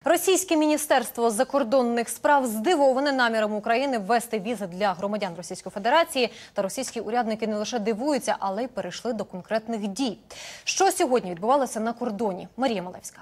Російське міністерство закордонних справ здивоване наміром України ввести візи для громадян Російської Федерації. Та російські урядники не лише дивуються, але й перейшли до конкретних дій. Що сьогодні відбувалося на кордоні? Марія Малевська.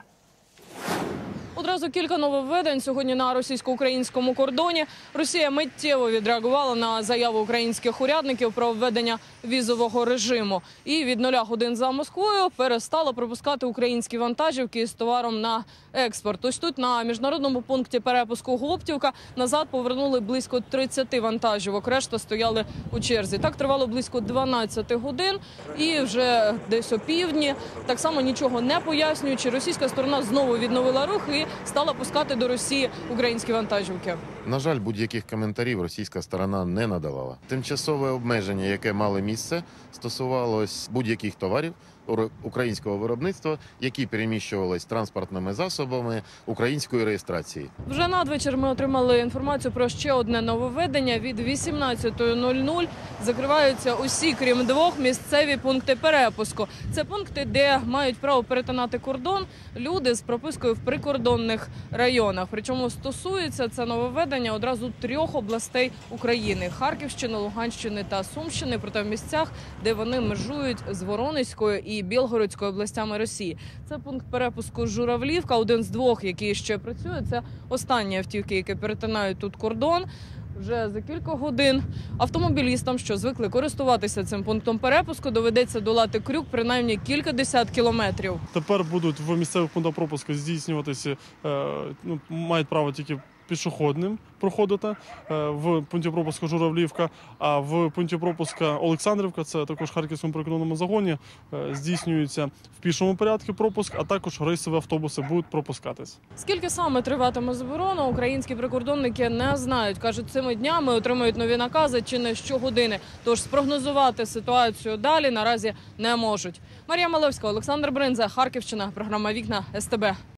Одразу кілька нововведень сьогодні на російсько-українському кордоні. Росія миттєво відреагувала на заяву українських урядників про введення візового режиму. І від 0 годин за Москвою перестала пропускати українські вантажівки з товаром на експорт. Ось тут на міжнародному пункті перепуску Гоптівка назад повернули близько 30 вантажівок. Решта стояли у черзі. Так тривало близько 12 годин і вже десь опівдні, так само нічого не пояснюючи, російська сторона знову відновила рух і стала пускати до Росії українські вантажівки. На жаль, будь-яких коментарів російська сторона не надавала. Тимчасове обмеження, яке мало місце, стосувалось будь-яких товарів українського виробництва, які переміщувались транспортними засобами української реєстрації. Вже надвечір ми отримали інформацію про ще одне нововведення. Від 18:00 закриваються усі, крім 2, місцеві пункти перепуску. Це пункти, де мають право перетинати кордон люди з пропискою в прикордонних районах. Причому стосується це нововведення одразу 3 областей України – Харківщини, Луганщини та Сумщини, проте в місцях, де вони межують з Воронезькою і Білгородською областями Росії. Це пункт перепуску Журавлівка, один з 2, який ще працює. Це останні автівки, які перетинають тут кордон. Вже за кілька годин автомобілістам, що звикли користуватися цим пунктом перепуску, доведеться долати крюк принаймні кількадесят кілометрів. Тепер будуть в місцевих пунктах пропуску здійснюватися, мають право тільки пішохідним проходити в пункті пропуску Журавлівка, а в пункті пропуску Олександрівка, це також в Харківському прикордонному загоні, здійснюється в пішому порядку пропуск, а також рейсові автобуси будуть пропускатись. Скільки саме триватиме заборона, українські прикордонники не знають. Кажуть, цими днями отримують нові накази чи не щогодини. Тож спрогнозувати ситуацію далі наразі не можуть. Марія Малевська, Олександр Бринза, Харківщина, програма «Вікна», СТБ.